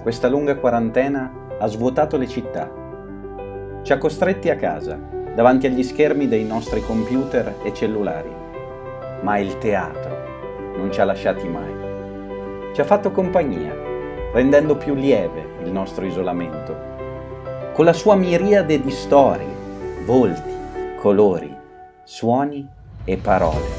Questa lunga quarantena ha svuotato le città. Ci ha costretti a casa, davanti agli schermi dei nostri computer e cellulari. Ma il teatro non ci ha lasciati mai. Ci ha fatto compagnia, rendendo più lieve il nostro isolamento. Con la sua miriade di storie, volti, colori, suoni e parole.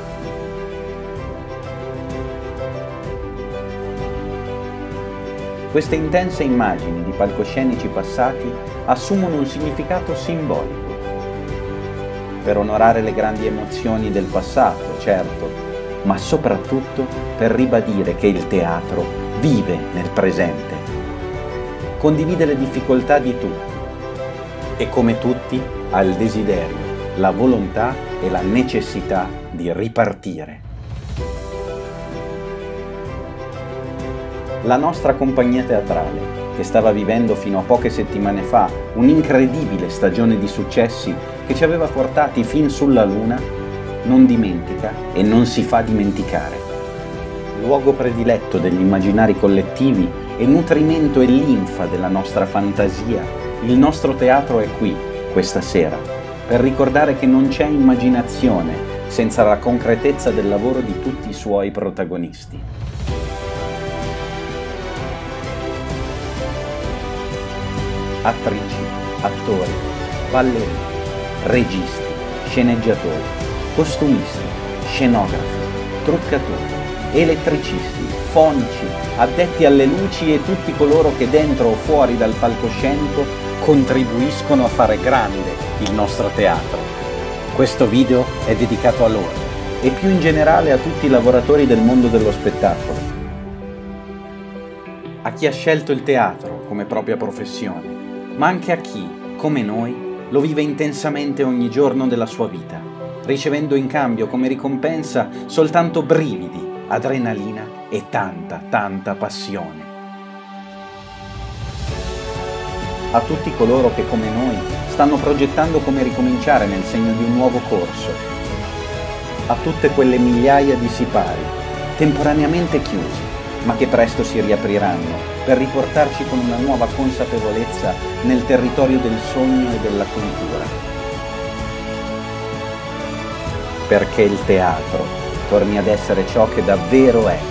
Queste intense immagini di palcoscenici passati assumono un significato simbolico. Per onorare le grandi emozioni del passato, certo, ma soprattutto per ribadire che il teatro vive nel presente, condivide le difficoltà di tutti e come tutti ha il desiderio, la volontà e la necessità di ripartire. La nostra compagnia teatrale, che stava vivendo fino a poche settimane fa un'incredibile stagione di successi che ci aveva portati fin sulla Luna, non dimentica e non si fa dimenticare. Luogo prediletto degli immaginari collettivi e nutrimento e linfa della nostra fantasia, il nostro teatro è qui, questa sera, per ricordare che non c'è immaginazione senza la concretezza del lavoro di tutti i suoi protagonisti. Attrici, attori, ballerini, registi, sceneggiatori, costumisti, scenografi, truccatori, elettricisti, fonici, addetti alle luci e tutti coloro che dentro o fuori dal palcoscenico contribuiscono a fare grande il nostro teatro. Questo video è dedicato a loro e più in generale a tutti i lavoratori del mondo dello spettacolo. A chi ha scelto il teatro come propria professione, ma anche a chi, come noi, lo vive intensamente ogni giorno della sua vita, ricevendo in cambio come ricompensa soltanto brividi, adrenalina e tanta passione. A tutti coloro che, come noi, stanno progettando come ricominciare nel segno di un nuovo corso. A tutte quelle migliaia di sipari, temporaneamente chiusi, ma che presto si riapriranno per riportarci con una nuova consapevolezza nel territorio del sogno e della cultura. Perché il teatro torni ad essere ciò che davvero è,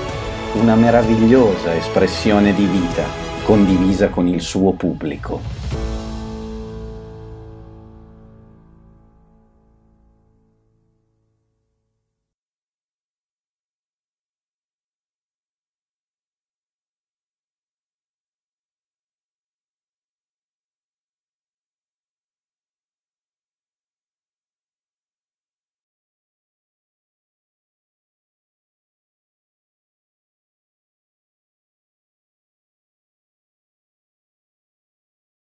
una meravigliosa espressione di vita condivisa con il suo pubblico.